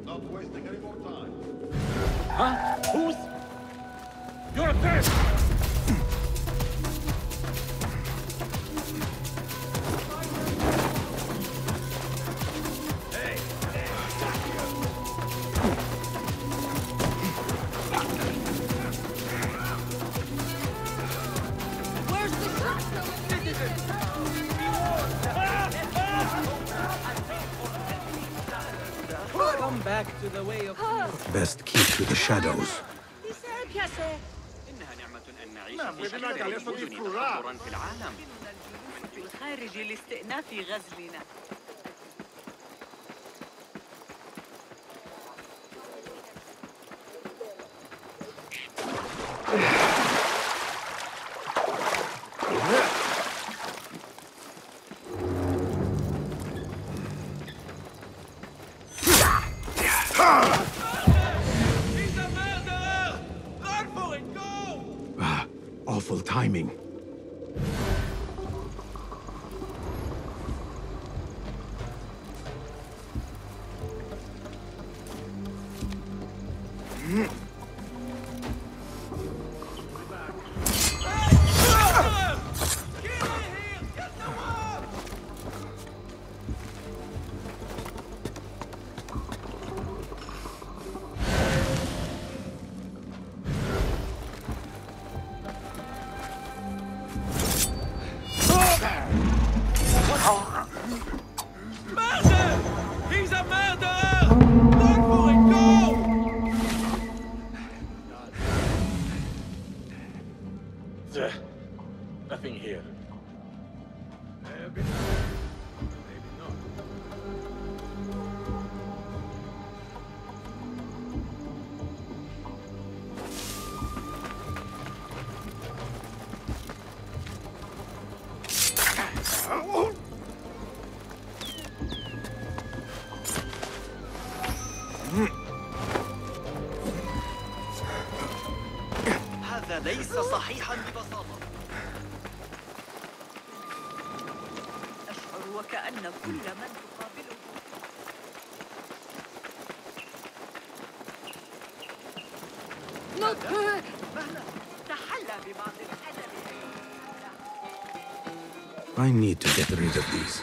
Not wasting any more time. Huh? Who's? You're a third! Come back to the way of Best keep to the shadows. إنها نعمة أن نعيش في أكثر المدن تطورا في العالم. في الخارج لاستئناف غزلنا. Awful timing. He's a murderer! Run for it, go! Nothing here. Maybe not. هذا ليس صحيحا ببساطة. أشعر وكأن كل من تقابله تحلى ببعض الأدب. I need to get rid of these.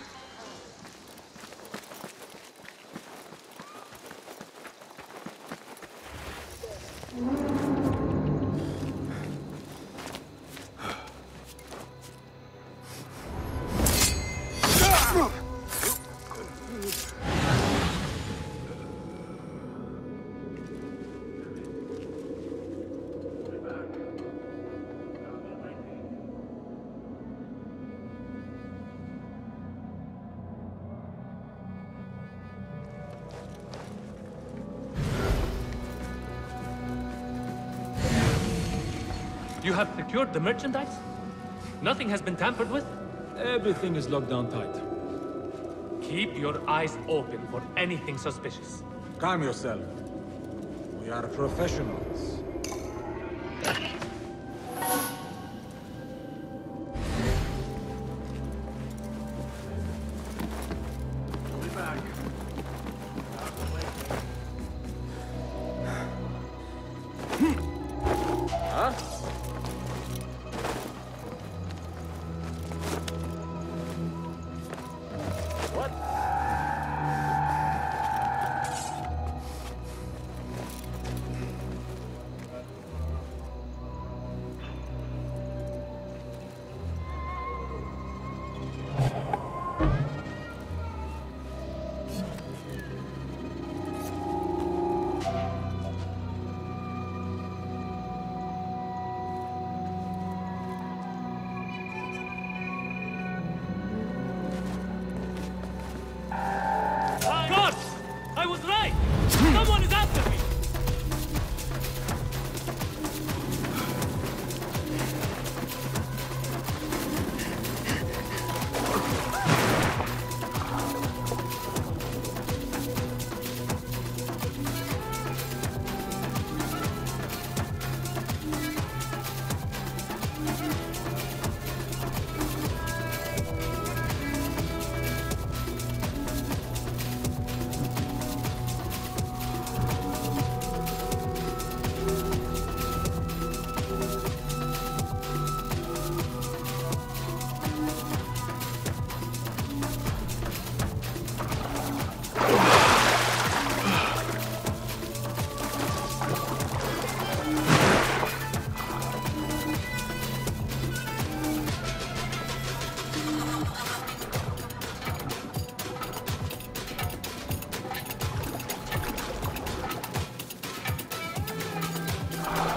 You have secured the merchandise? Nothing has been tampered with? Everything is locked down tight. Keep your eyes open for anything suspicious. Calm yourself. We are professionals. Someone is after me!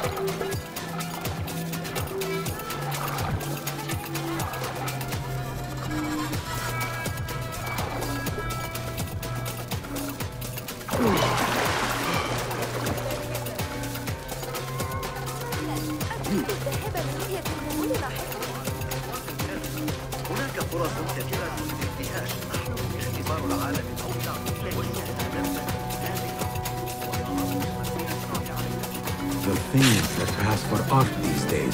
هناك فرص كثيرة للانتهاش نحن اختبار العالم الأوسع واستعادة The things that pass for art these days.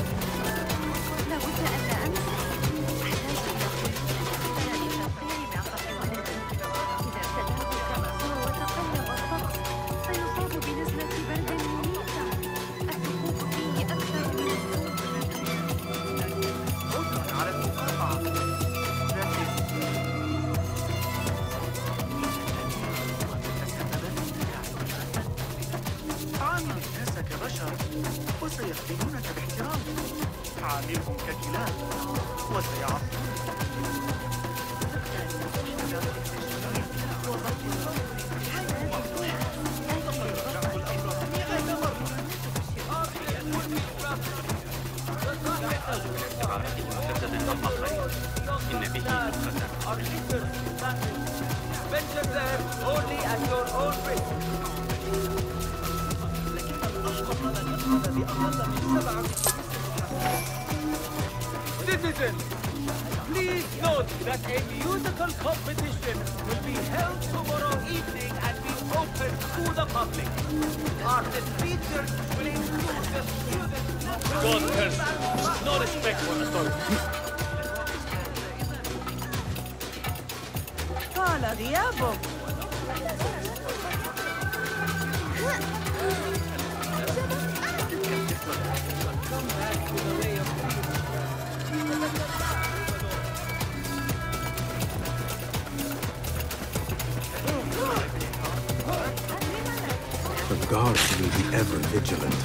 عامل الناس كبشر وسيخدمونك باحترام. عاملهم ككلاب وسيعصون. Venture there only at your own risk. Citizens, please note that a musical competition will be held tomorrow evening and be open to the public. Artist features will include the students. God curse. No respect for authority. طال غيابك. The guards will be ever vigilant.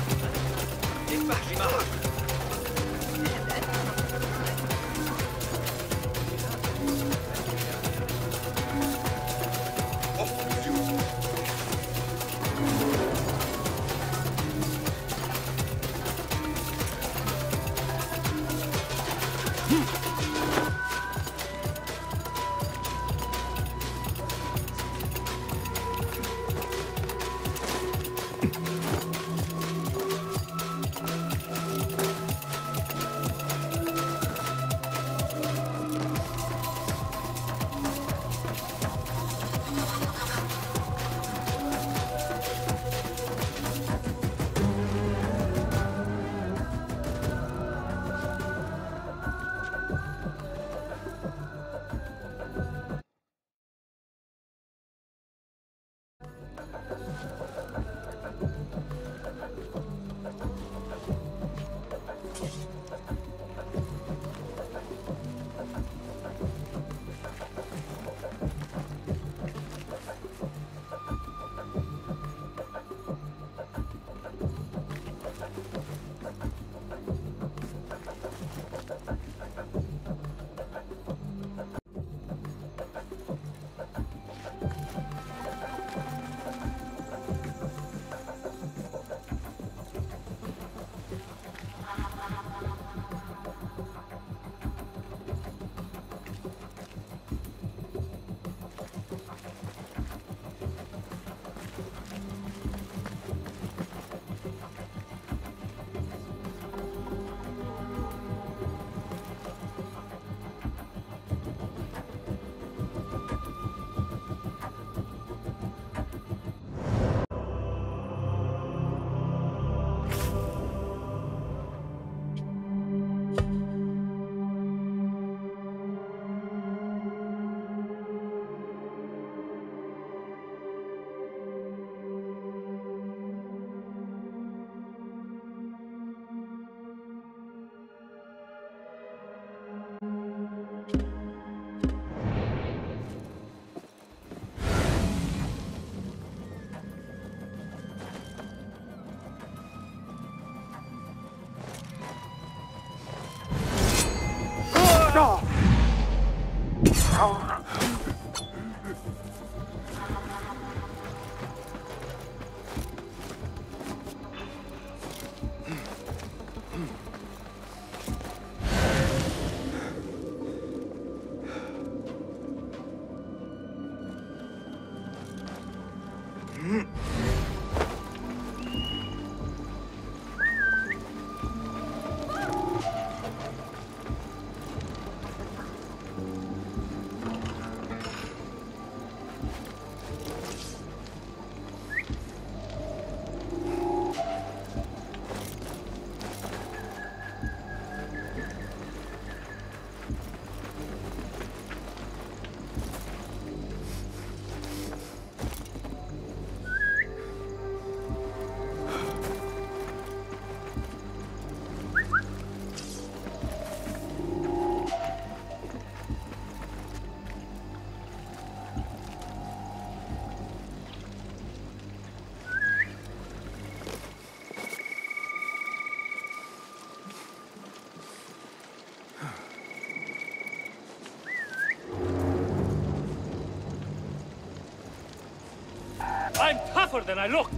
I'm tougher than I look!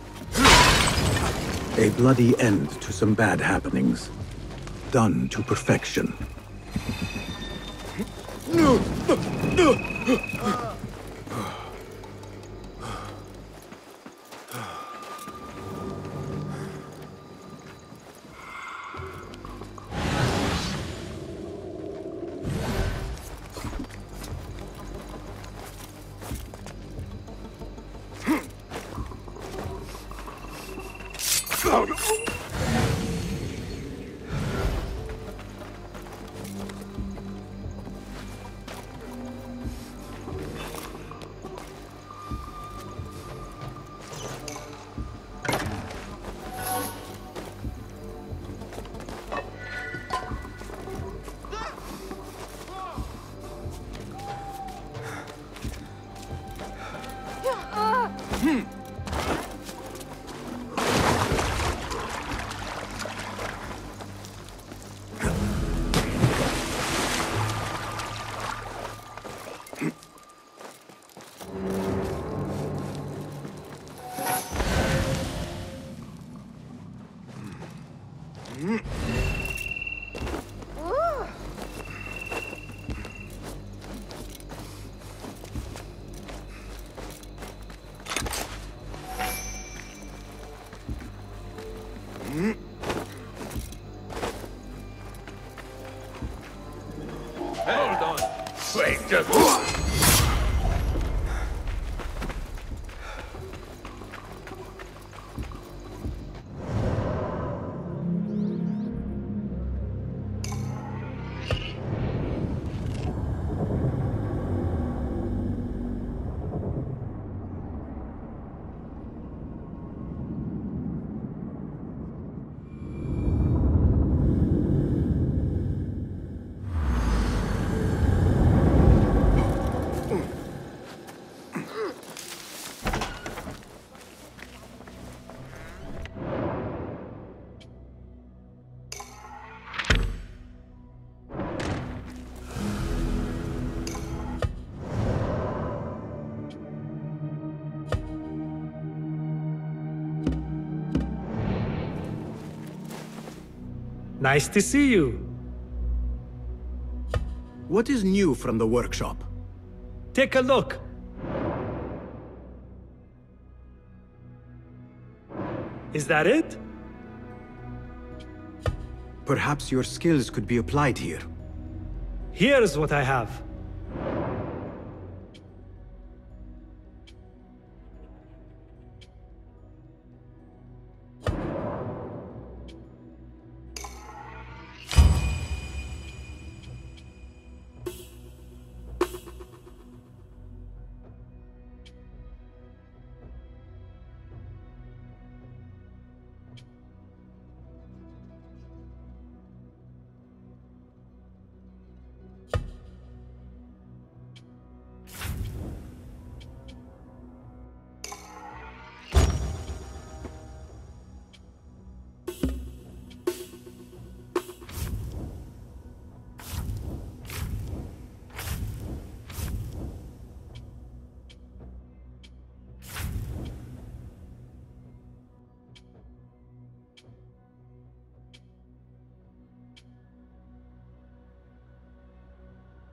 A bloody end to some bad happenings. Done to perfection. Hold on. Wait, just... Nice to see you. What is new from the workshop? Take a look. Is that it? Perhaps your skills could be applied here. Here's what I have.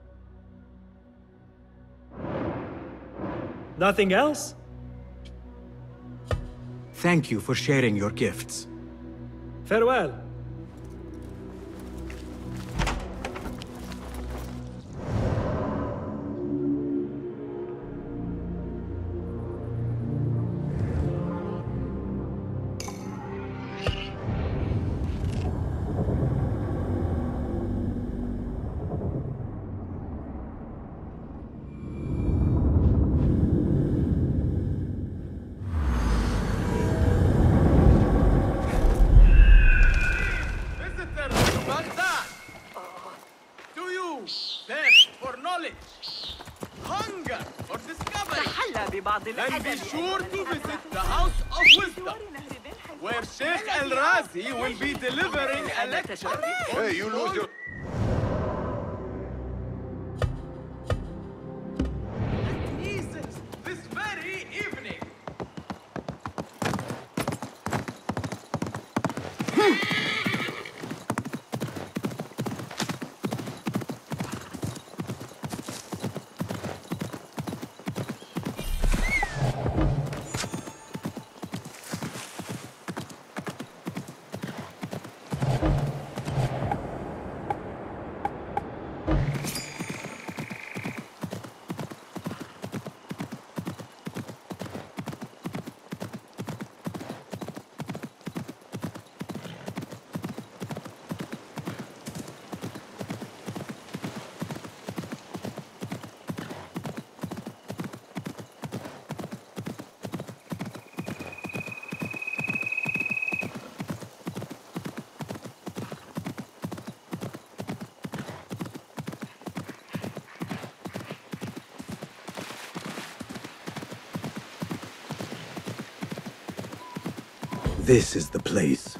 Nothing else? Thank you for sharing your gifts. Farewell. And be sure to visit the House of Wisdom, where Sheikh El-Razi will be delivering a lecture. Hey, you lose your... This very evening. This is the place.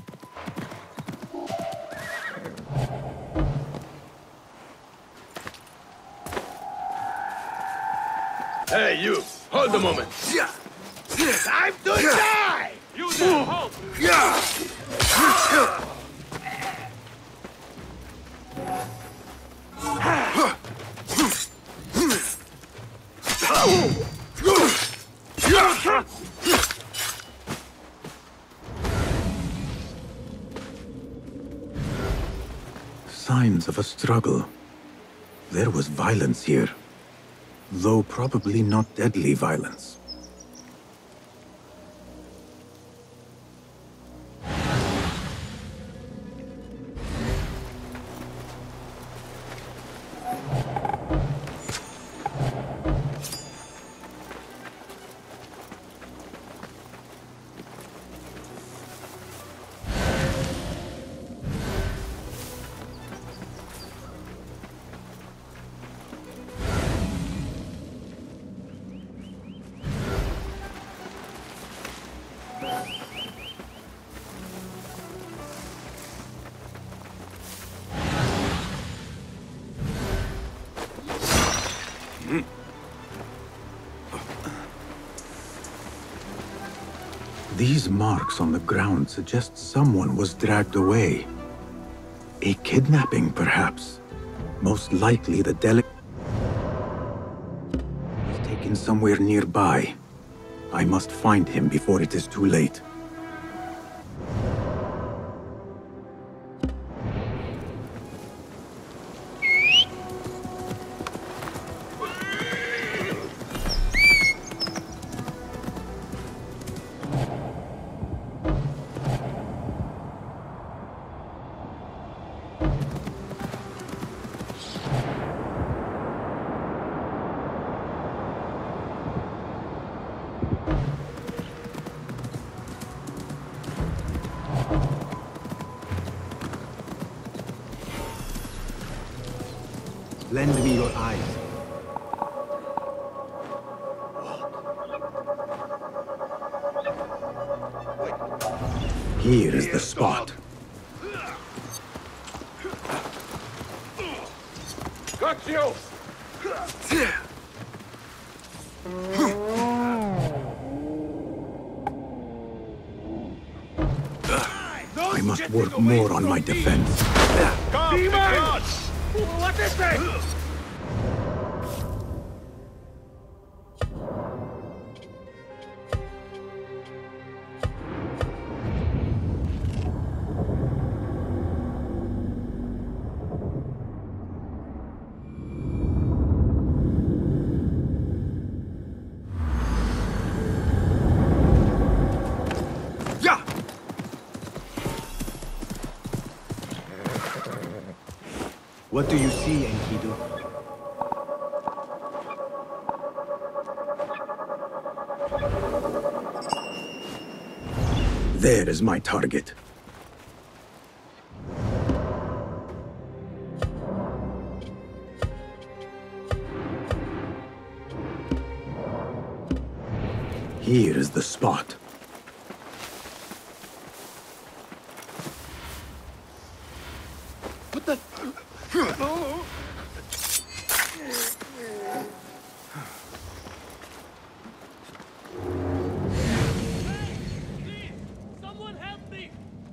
Hey, you! Hold a moment! Time to die! You there, halt! Signs of a struggle. There was violence here, though probably not deadly violence. These marks on the ground suggest someone was dragged away. A kidnapping, perhaps. Most likely the delegate was taken somewhere nearby. I must find him before it is too late. Lend me your eyes. Here is the spot. Got you! I must work more on my defense. Demons! What is this? What do you see, Enkidu? There is my target. Here is the spot. What the? Someone help me!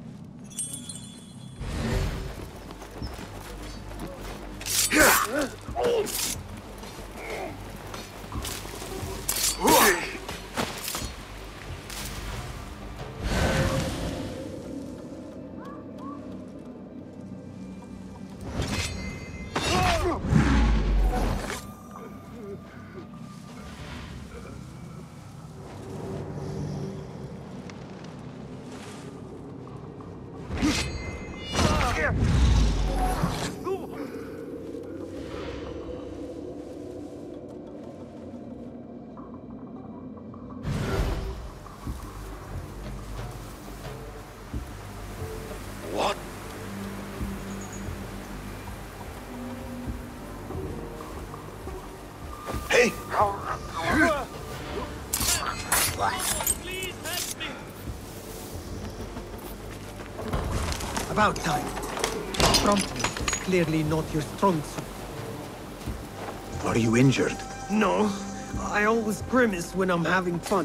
What? Hey! Please help me! About time. Promptly. Clearly not your strong suit. Are you injured? No. I always grimace when I'm having fun.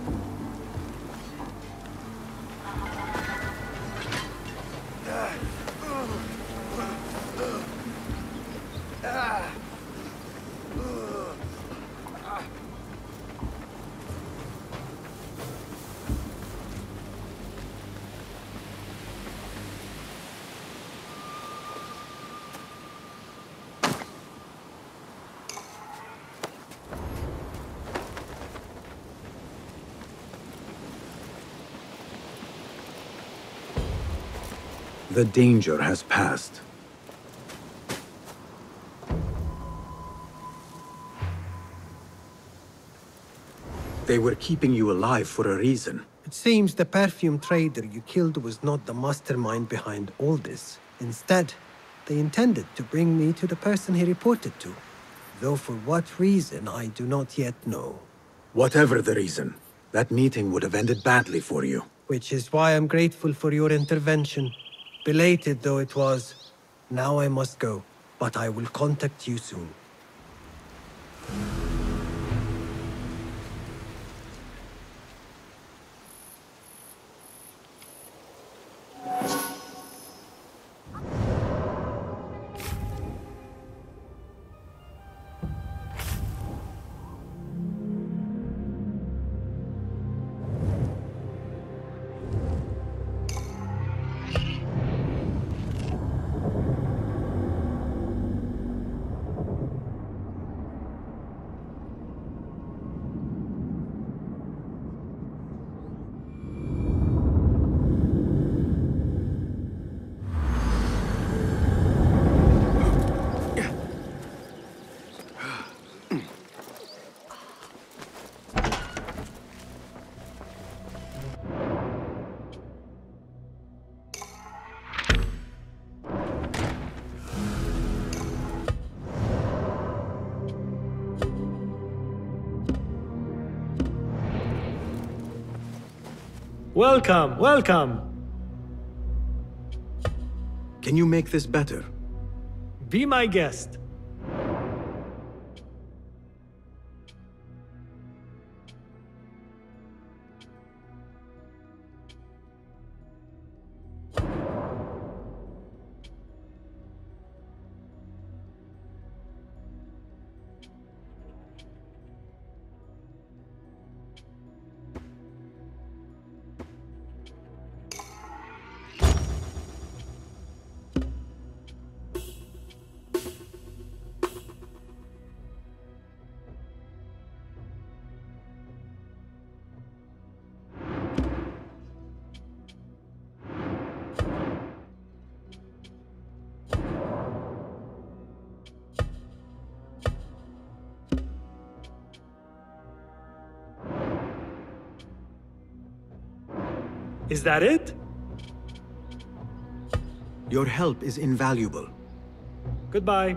The danger has passed. They were keeping you alive for a reason. It seems the perfume trader you killed was not the mastermind behind all this. Instead, they intended to bring me to the person he reported to. Though for what reason, I do not yet know. Whatever the reason, that meeting would have ended badly for you. Which is why I'm grateful for your intervention. Belated though it was, now I must go. But I will contact you soon. Welcome, welcome! Can you make this better? Be my guest. Is that it? Your help is invaluable. Goodbye.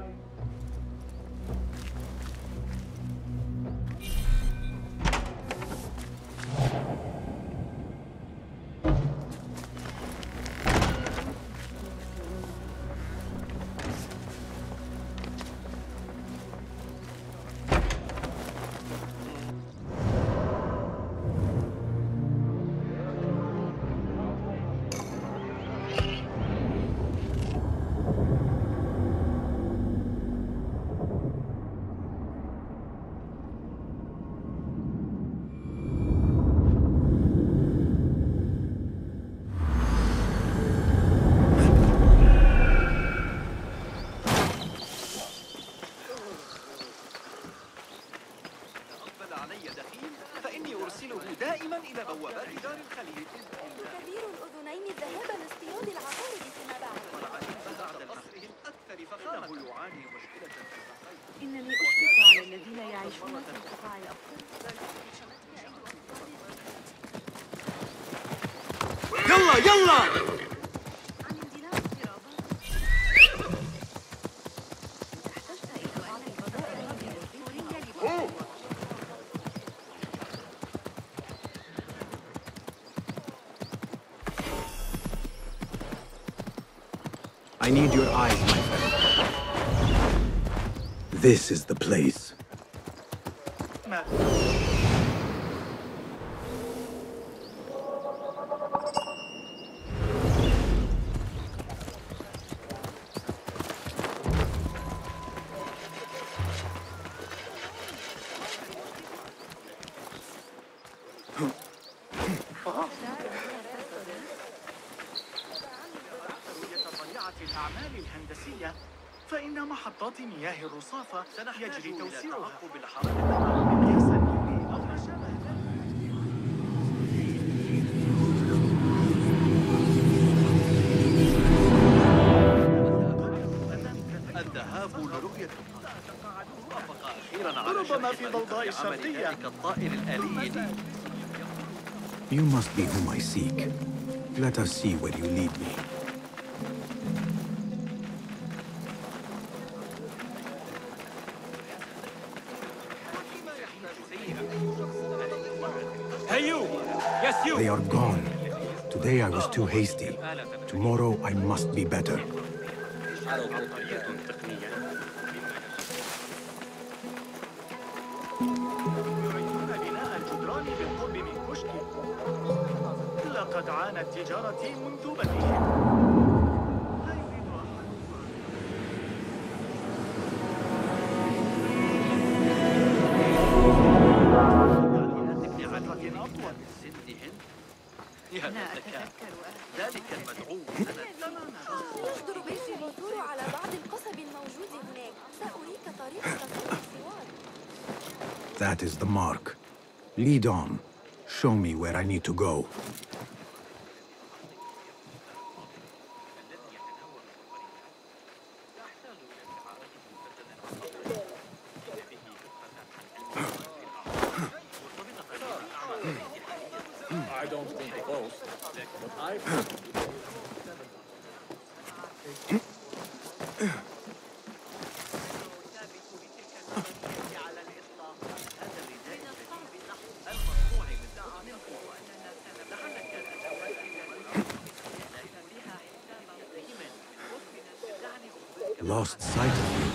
كبير الأذنين ذهب لاصطياد العقارب فيما بعد. إنني أشفق على الذين يعيشون في القطاع الأفضل. يلا يلا! عن اندلاع اضطرابات. احتجت إلى بعض البضائع الفورية لبعض. I need your eyes, my friend. This is the place. الأعمال الهندسية فإن محطات مياه الرصافة يجري توسيعها بالحرارة أو ما شابه الذهاب لرؤية وافق أخيرا على ربما في ضوضاء الشرقية الطائر الآلي لي. You must be whom I seek. Let us see where you lead me. Hey, you! Yes, you! They are gone. Today I was too hasty. Tomorrow I must be better. يريدون بناء الجدران بالقرب من كشك. لقد عانت تجارتي منذ بديهم. ذلك المدعو يصدر بي العثور على بعض القصب الموجود هناك. سأريك طريقة صنع السوار. That is the mark. Lead on. Show me where I need to go. I don't think to boast, but I... Lost sight of you.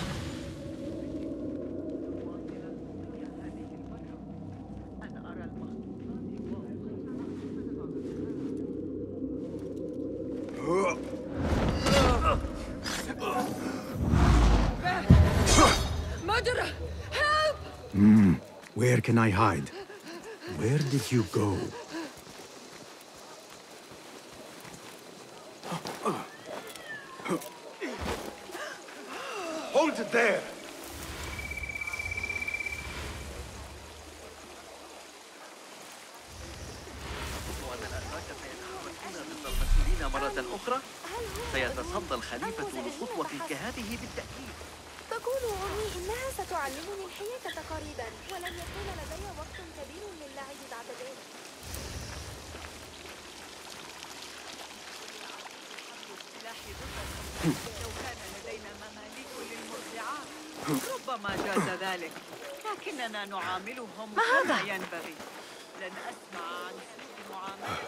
Murderer! Help! Where can I hide? Where did you go? Hold it there! مرة أخرى سيتصدى الخليفة لخطوة كهذه بالتأكيد. تقول أمي إنها ستعلمني الحياة قريبا، ولن يكون لدي وقت كبير للعب بعد ذلك. لو كان لدينا مماليك للمرضعات ربما جاز ذلك، لكننا نعاملهم كما ينبغي. لن أسمع عن سوء معاملة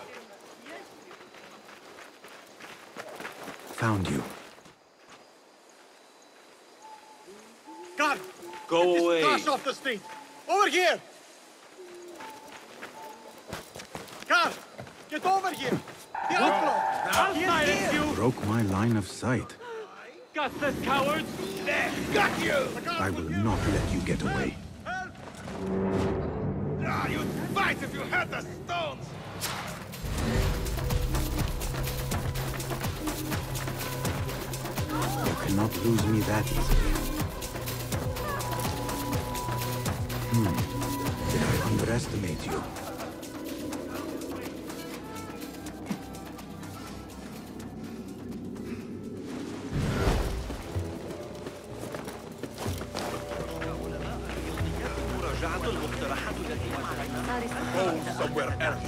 Found you. God! Go Get away. this trash off the street! Over here! Car! Get over here! The outlaw! I'll silence you! Broke my line of sight. Gutless cowards! There, got you! I will not let you get away. Help! Ah, you'd fight if you had the stones! You cannot lose me that easily. Did I underestimate you? مراجعة المقترحات التي Go somewhere else.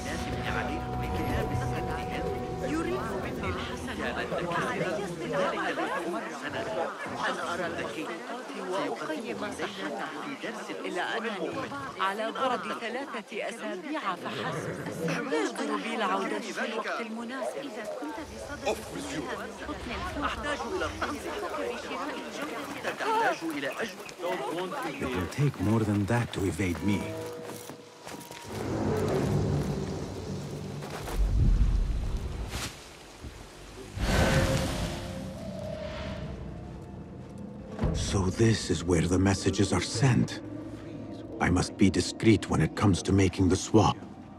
يريد مني الحسن أن علي ذلك سنة أن أرى المخطوطات وأقيم صحتها، إلا أنني على بعد 3 أسابيع فحسب. يجدر بي العودة في الوقت المناسب. إذا كنت بصدد شراء من قطن أحتاج إلى أنصحك بشراء الجودة تحتاج إلى أجل. It will take more than that to evade me. So this is where the messages are sent. I must be discreet when it comes to making the swap.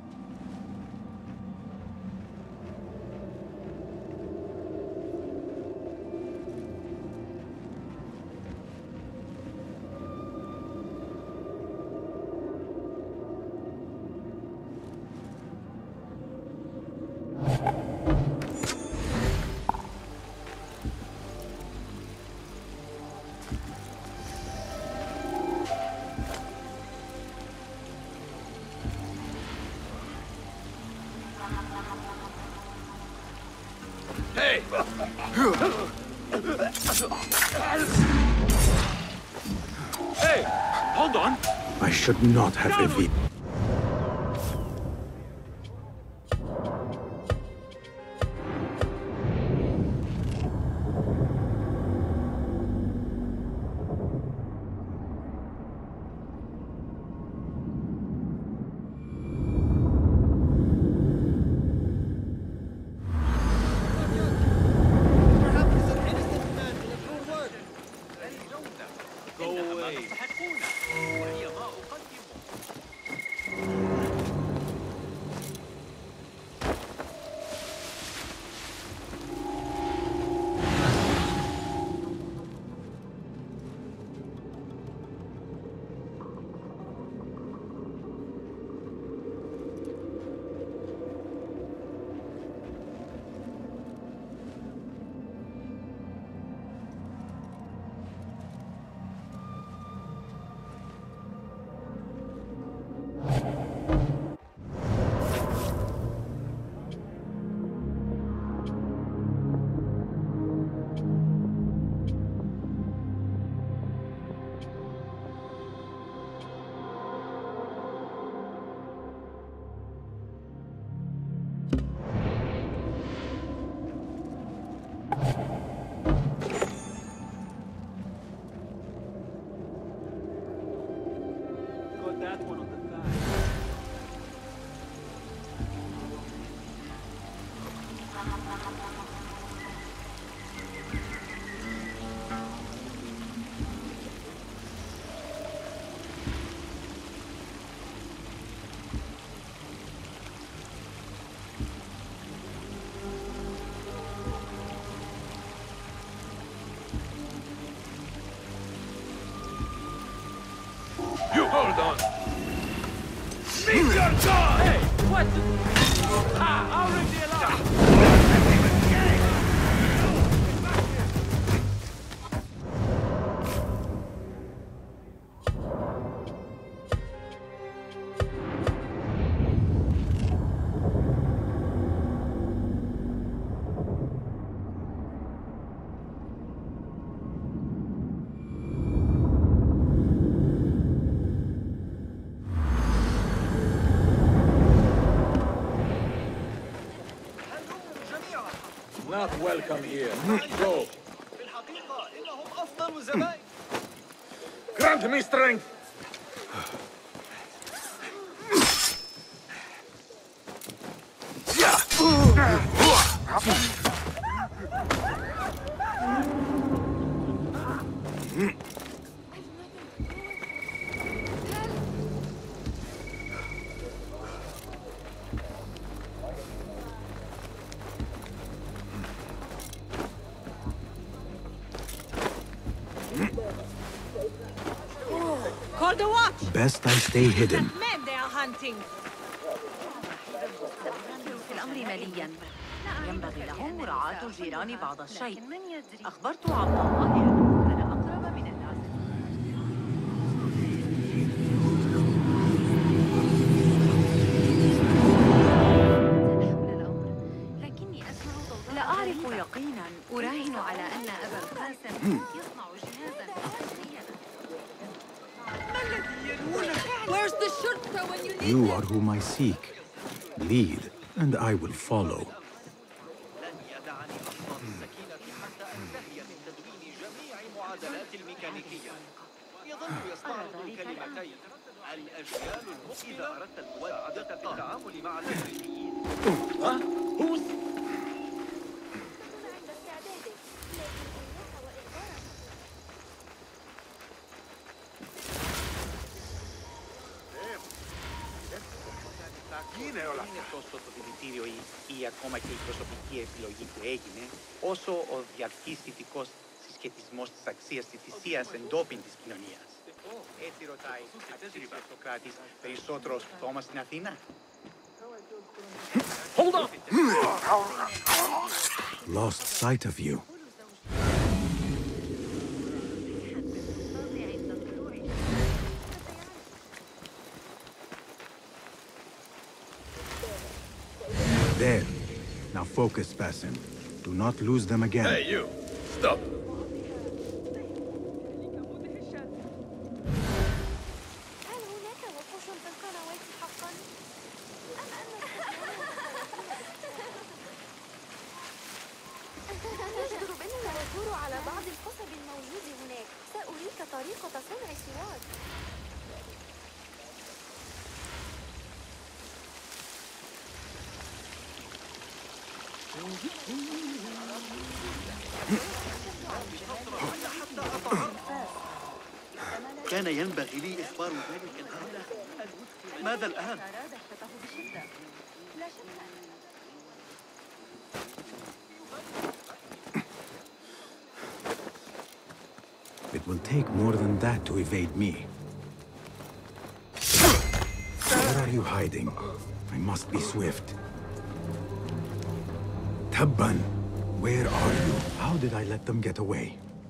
Hey! Hey! Hold on! I should not have revealed. Go away. وهي ما أقدمه. Got that one on the thigh. You hold on! Meet your god! Hey! What? I'll ring the alarm! not welcome here. Go. بالحقيقة إنهم أفضل زبائن. Grant me strength. Call the watch! Best I stay hidden. Men they are hunting! في الأمر ماليا ينبغي له مراعاة الجيران بعض الشيء. لكن من يدري أخبرت عبد الله أنه أنا أقرب من الناس حول الأمر لكني أسمع ضوضاء لا أعرف يقينا. أراهن على أن أبا القاسم يصنع جهازا أساسيا Where's the shurta when you need You are whom I seek. Lead, and I will follow. لن يدعني أصطاد السكينة حتى أنتهي من تدوين جميع معادلات الميكانيكية. يظل يستعرض كلمتين: الأجيال المقبلة إذا أردت المساعدة في التعامل مع الأمريكيين. عند استعدادك لكن إياك وإخبارنا Είναι τόσο το δηλητήριο ή ακόμα και η προσωπική επιλογή που έγινε, όσο ο διαρκής ηθικός συσχετισμός της αξίας της θυσίας εντόπιν της κοινωνίας. Έτσι ρωτάει, αξίζει ο Σοκράτης περισσότερο σπιτώμα στην Αθήνα? Hold on! Lost sight of you. There. Now focus, Basim. Do not lose them again. Hey, you! Stop! هل هناك وحوش في القنوات حقا؟ أم أن يجدر بنا العثور على بعض القصب الموجود هناك. سأريك طريقة صنع سواد. كان ينبغي لي إخبار ذلك الآن. ماذا الآن؟ It will take more than that to evade me. Where are you hiding? I must be swift. Tabban, where are you? How did I let them get away?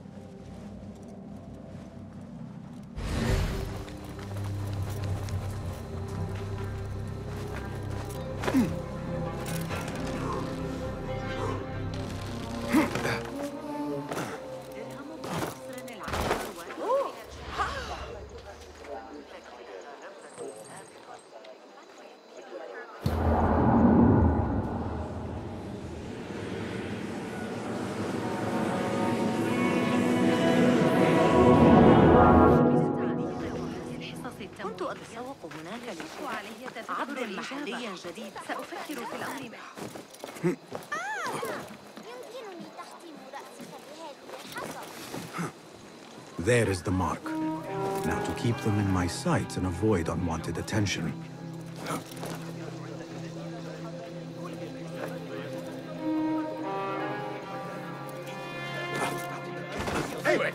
كنت أتسوق هناك عبر محلي جديد سأفكر في الأمر يمكنني تحطيم رأسك بهذه الحصى. There is the mark. Now to keep them in my sights and avoid unwanted attention. Anyway!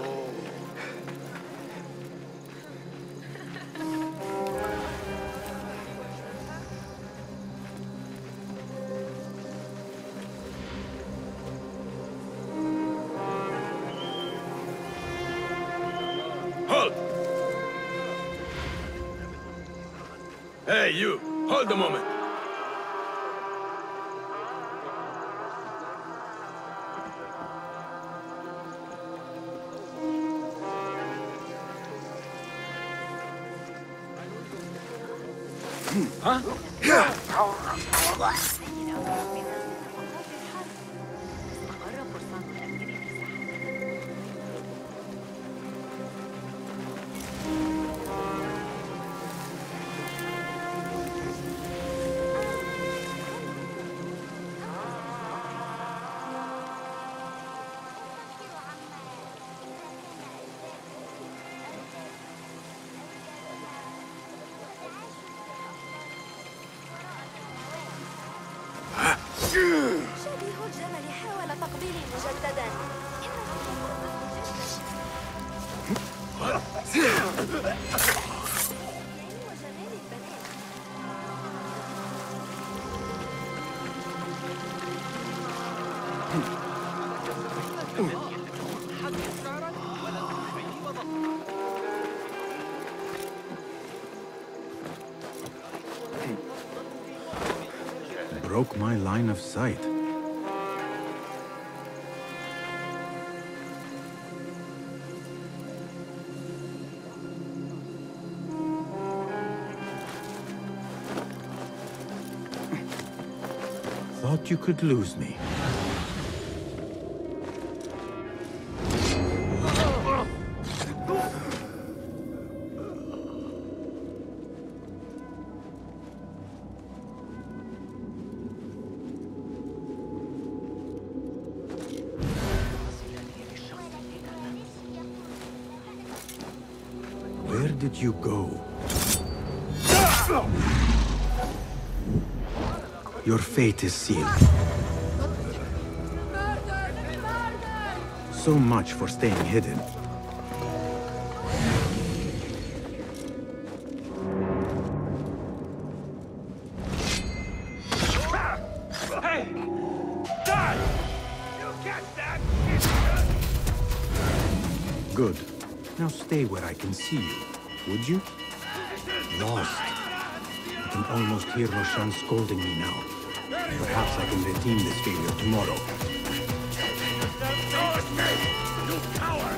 Halt! Hey, you! Hold a moment! شبيه الجمل حاول تقبيلي مجددا. Broke my line of sight. Thought you could lose me. Where did you go? Your fate is sealed. So much for staying hidden. Hey! Die! You catch that? Good. Now stay where I can see you, would you? Lost. I can almost hear Roshan scolding me now. Perhaps I can redeem this failure tomorrow. You coward!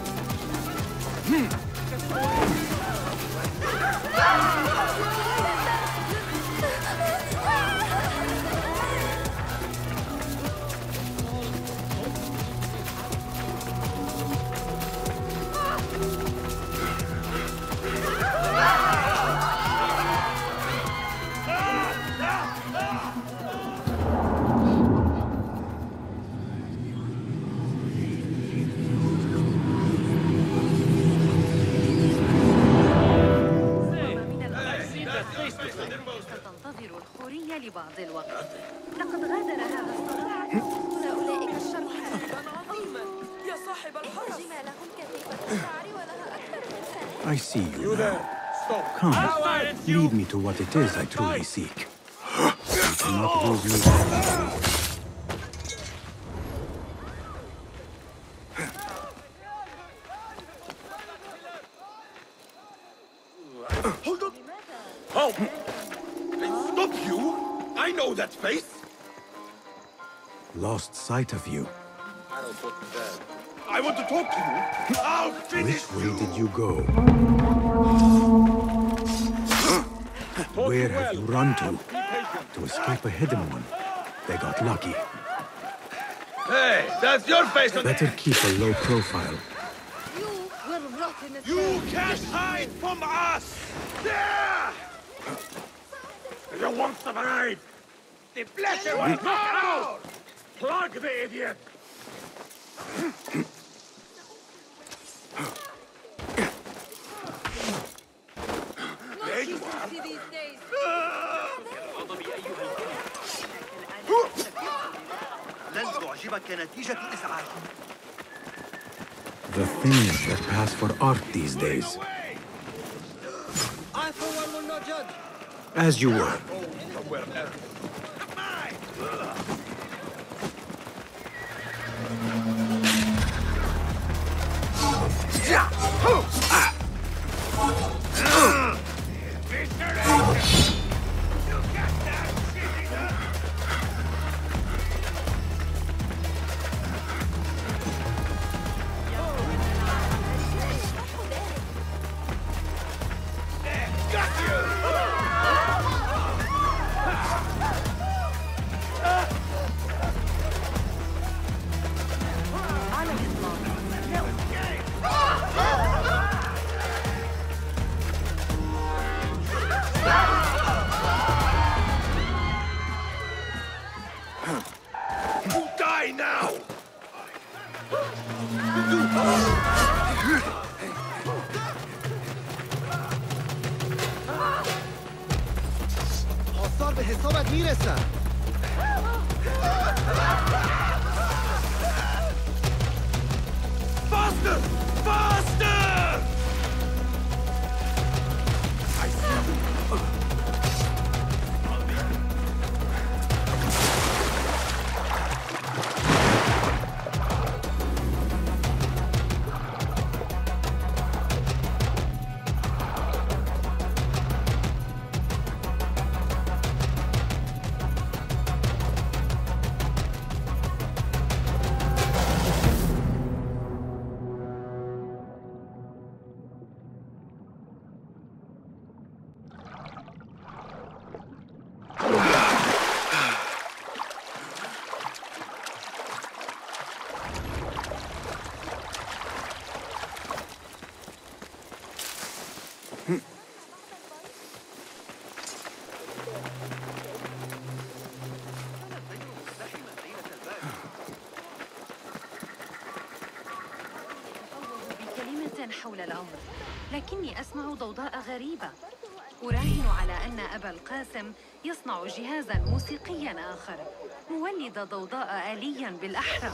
ستنتظر الخورية لبعض الوقت. لقد غادر هذا الصباح. أولئك الشرطة عظيما يا صاحب الحرس. جمالهم كثيفة الشعر ولها أكثر من سنة. I see you now. Come, lead me to what it is I truly seek. You cannot move me back. Hold on! Halt! Stop you! I know that face! Lost sight of you. I want to talk to you! I'll finish Which way did you go? Where have you run to? To escape a hidden one. They got lucky. Hey, that's your face! Better keep a low profile. You will rot in the You can't hide from us! There! You want to hide? The blessed one! Out! Plug the idiot! There you are! لن تعجبك نتيجة الإسعاف. The things that pass for art these days. I for one will not judge. As you were. Somewhere else. حصار به حسابت میرسم. Faster! Faster! I see you. حول الأمر، لكني أسمع ضوضاء غريبة. أراهن على أن أبا القاسم يصنع جهازاً موسيقياً آخر، مولد ضوضاء آلياً بالأحرى.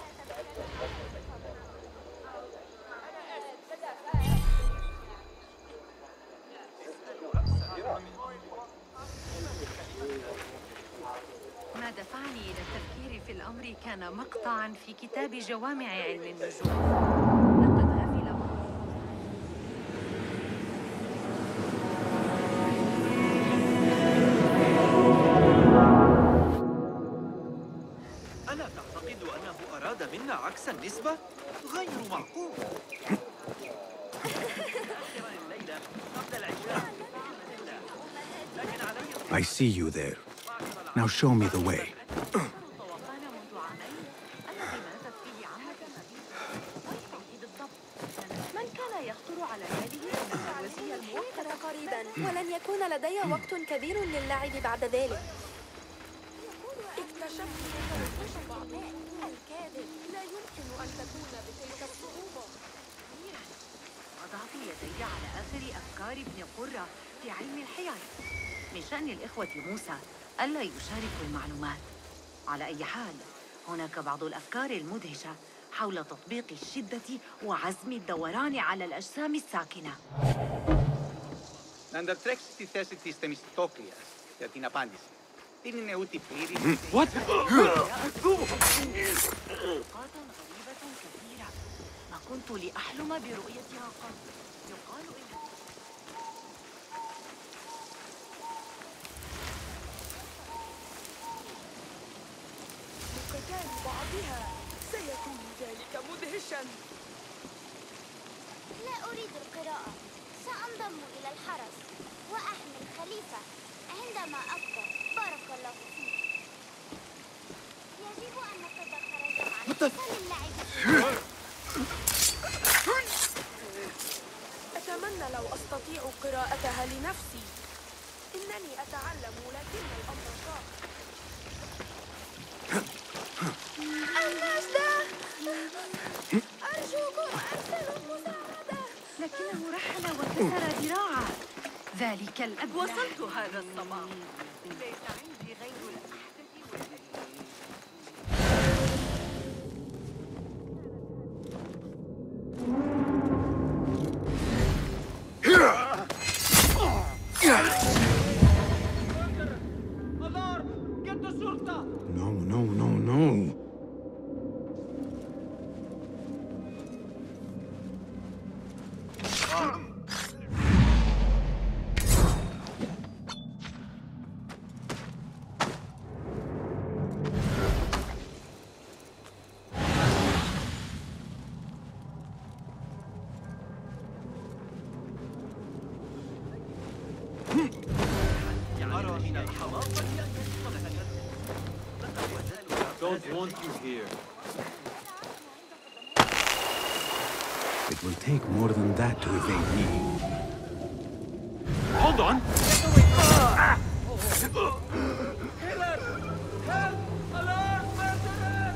ما دفعني إلى التفكير في الأمر كان مقطعاً في كتاب جوامع علم النجوم. عكس النسبة غير معقول. I see you there. Now show me the way. من كان يخطر على باله أن الوزير الموقر قريبا، ولن يكون لدي وقت كبير للعب بعد ذلك. اكتشفت الكاذب لا يمكن أن تكون بتلك الصعوبة. وضعت يدي على آخر أفكار ابن قرة في علم الحيل. من شأن الإخوة موسى ألا يشاركوا المعلومات. على أي حال، هناك بعض الأفكار المدهشة حول تطبيق الشدة وعزم الدوران على الأجسام الساكنة. Να αντατρέξεις τη θέση της Θεμιστόκλειας για την απάντηση. Δεν είναι ούτε πλήρης. What? ما كنت لأحلم برؤيتها قط. يقال إن قتال بعضها سيكون ذلك مدهشا. لا أريد القراءة. سأنضم إلى الحرس وأحمي الخليفة عندما أكبر. بارك الله فيك. يجب أن نتذكر جمعا للعب. أتمنى لو أستطيع قراءتها لنفسي. إنني أتعلم لكن الأمر صعب. النجدة! أرجوكم أرسلوا المساعدة. لكنه رحل وكسر ذراعه. ذلك الأب. وصلت هذا الصباح. ليس عندي غير الأحدث No. Don't want you here. It will take more than that to evade me. Hold on! Killer! Help! Alert! Murderer!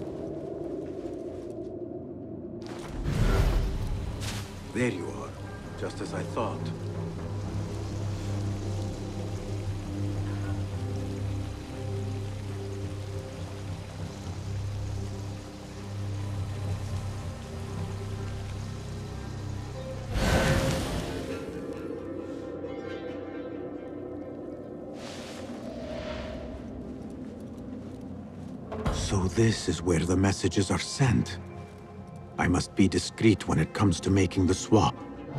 There you are. Just as I thought. So this is where the messages are sent. I must be discreet when it comes to making the swap.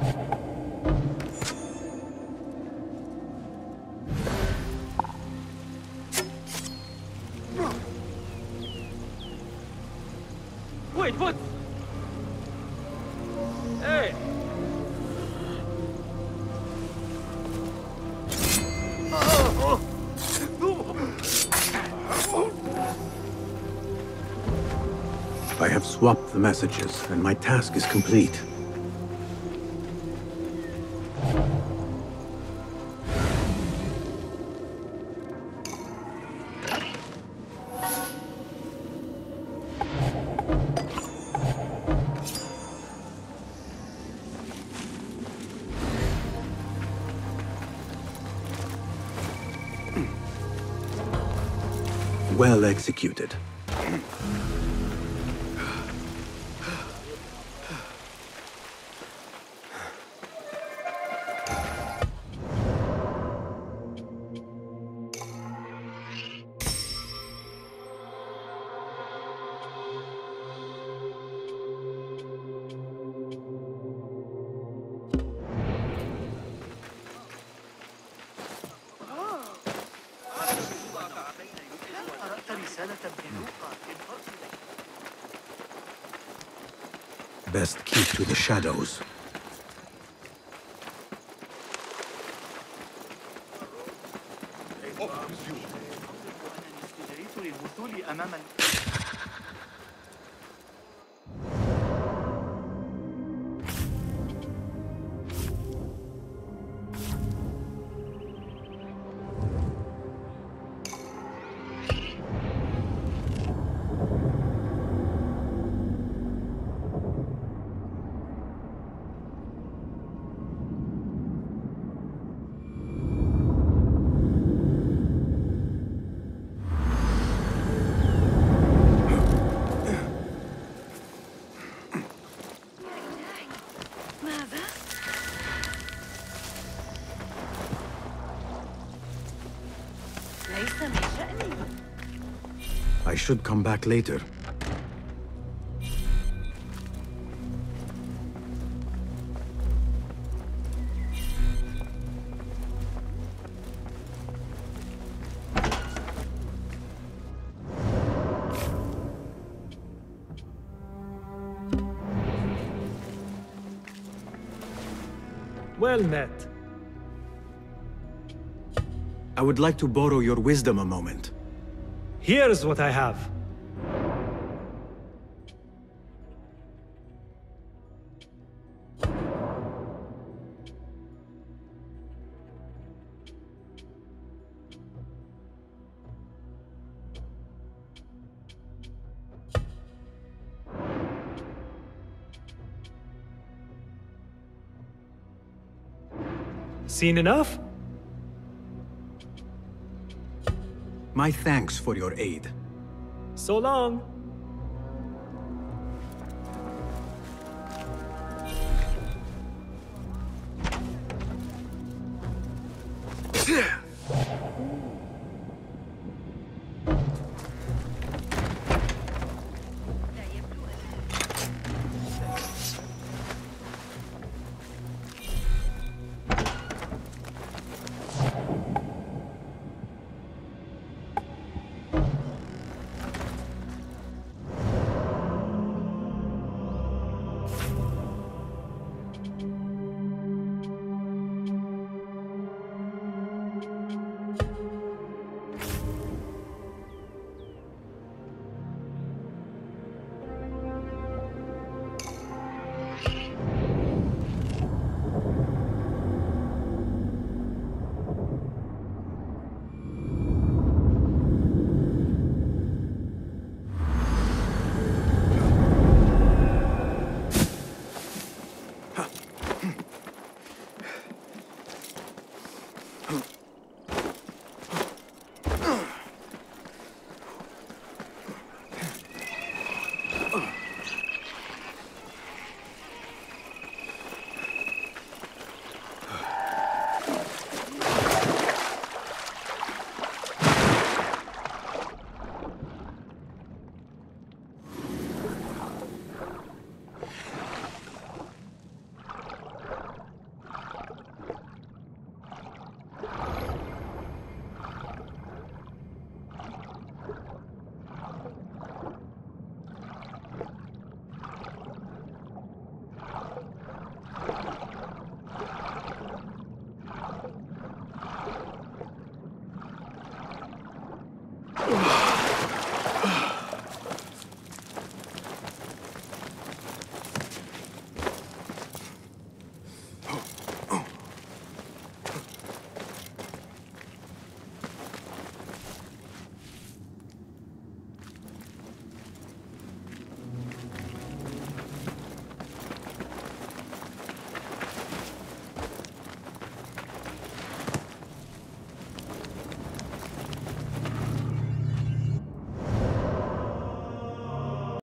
Wait, what? Hey! I have swapped the messages, and my task is complete. Well executed. Best keep to the shadows. I should come back later. Well met. I would like to borrow your wisdom a moment. Here's what I have. Seen enough? My thanks for your aid. So long.